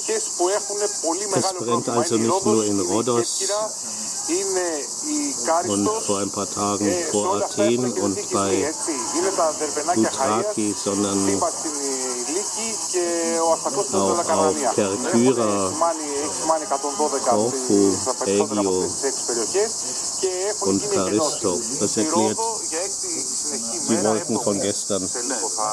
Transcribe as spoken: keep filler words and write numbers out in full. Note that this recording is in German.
Es brennt also nicht nur in Rhodos und vor ein paar Tagen vor Athen und bei Boutraki, sondern auch auf Kerkyra, Korfu, Aigio und Charisto. Das erklärt die Wolken von gestern.